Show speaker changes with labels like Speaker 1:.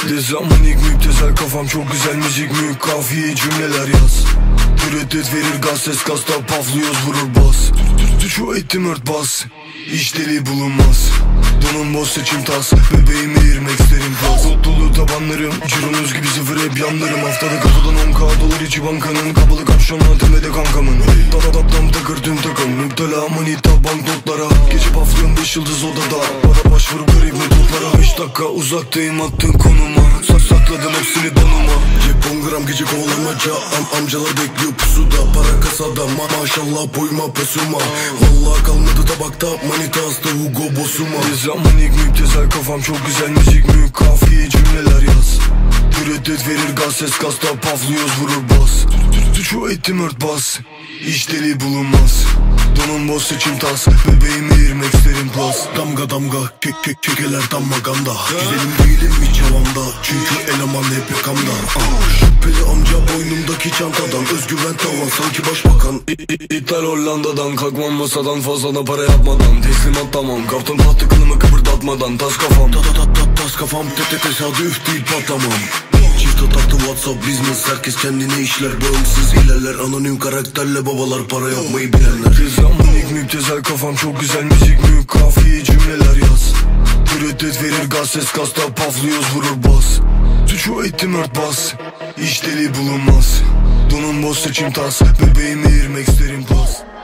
Speaker 1: Ne zaman ilk müptezel kafam çok güzel müzik mü kafiye cümleler yaz. Müreddet verir gaz ses kasta paflıyoruz vurur bas. Şu ettim ört bas. İş deli bulunmaz. Donun boz seçim tas. Bebeğimi irmek isterim pas. Dolu tabanlarım Cironuz gibi sıfır hep yanlarım. Haftada kafadan 10k dolar içi bankanın. Kapalı kapşonla tepede kankamın. Tam takır tüm takım. Müptela manita banknotlara. Gece paflıyorum 5 yıldız odada. Para başvurup garip metotlara. 5 dakika uzaktayım attığın konuma. Sakladım hepsini donuma. Cep 10 gram gece kovalamaca. Amcalar bekliyor pusuda. Para kasada maşallah boyuma posuma. Vallahi kalmadı tabakta. Manita hasta Hugo Boss'uma. Ne zaman ilk müptezel kafam çok güzel müzik mü kafiye cümleler yaz. Müreddet verir gaz ses kasta paflıyoruz vurur bas. Şu ettim ört bas. İş deli bulunmaz. Donun boz seçim tas. Bebeğimi irmek isterim plus. Damga damga kekeler damaganda. Güzelim değilim hiç havamda. Çünkü eleman hep yakamda. Şüpheli amca boynumdaki çantadan. Özgüven tavan sanki başbakan. İthal Hollanda'dan. Kalkmam masadan fazla para yapmadan. Teslimat tamam. Kaptım tahtı kılımı kıpırdatmadan. Tas kafam tas kafam. Tesadüf değil patlamam. Çift ataklı WhatsApp business. Herkes kendine işler bağımsız ilerler. Anonim karakterle babalar para yapmayı bilenler. Ne zaman ilk müptezel kafam çok güzel müzik mü kafiye cümleler yaz. Müreddet verir gaz ses kasta paflıyoruz vurur bas. Şu ettim ört bas. İş deli bulunmaz. Donun boz seçim tas. Bebeğimi irmek isterim plus.